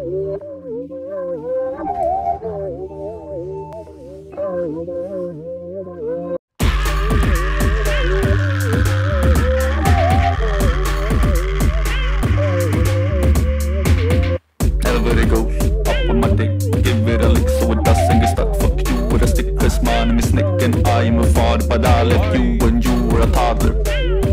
Never it goes up on my dick. Give it a lick so it doesn't get stuck. Fuck you with a stick, cause my name is Nick and I am a father, but I left you when you were a toddler.